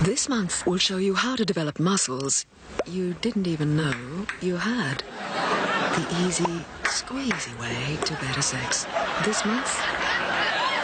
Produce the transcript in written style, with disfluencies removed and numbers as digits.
This month will show you how to develop muscles you didn't even know you had. The easy, squeezy way to better sex. This month,